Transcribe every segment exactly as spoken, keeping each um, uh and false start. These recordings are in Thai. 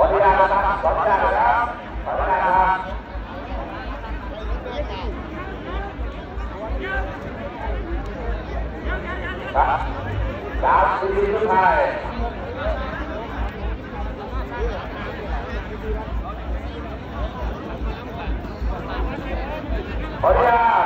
ออนุญาตนะครับขออนุญาตนะครับขออนุญาตนะครับครับสามสิบวิสุดท้ายขออนุญาต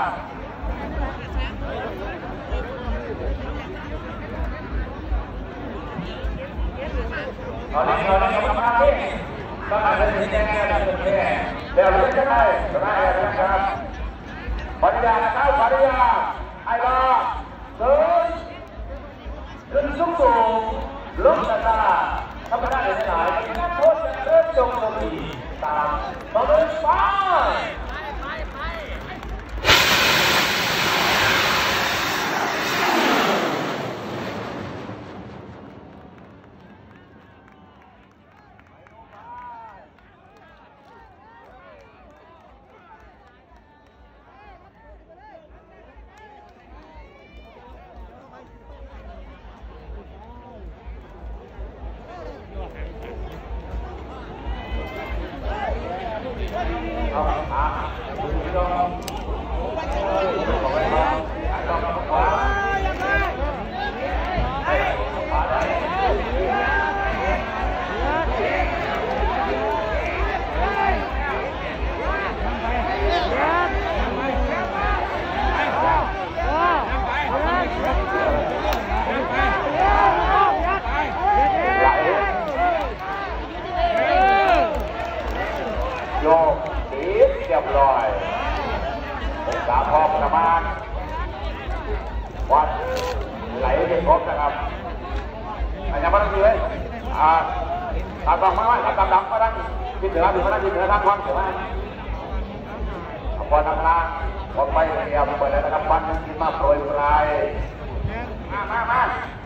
ตอนนี้เราได้ทำงานที่ต้องการเป็นสิ่งแน่ๆเป็นสิ่งแน่เดี๋ยวเราจะได้จะได้นะครับขออนุญาตนะครับขออนุญาตไอ้บ้าเดินขึ้นสูงสูงลงตาตาทำได้หลายๆนักโทษจะเริ่มจงลงดีตามต่อไปไปโยกตีเรียบร้อยองศาพร้อมประมาณวัดไหลเป็นครบนะครับอาจารย์พัฒน์เลยอ่าตาดำมากไหมตาดำก็ได้กินเหนือถึงก็ได้กินเหนือทางความเสียไหมพอทางล่างพอไปเรียบเปิดเลยนะครับฟันกินมาโปรยปลายมามามา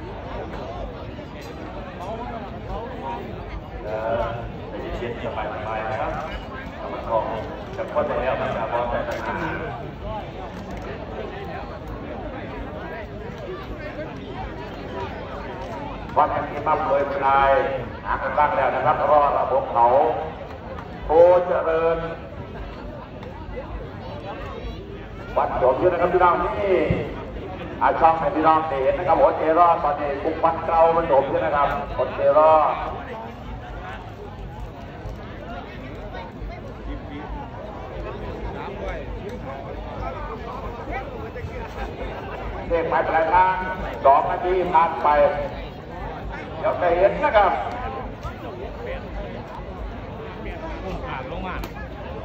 เออเย็นๆสบายๆนะครับมันก็จะพ้นไปแล้วมันจะพ้นไปตั้งนานวันนี้มาเผยปลายหากันบ้างแล้วนะครับรอระบบเขาโคเจริญวัดจบอยู่นะครับพี่น้องนี่อาช่องให้พี่น้องเห็นนะครับโอเจรอตอนนี้คุกวัดเก่ามันจบอยู่นะครับโอเจรอเด็กไปปลายทางสองนาทีผ่านไปเดี๋ยวจะเห็นนะครับผ่านลงมา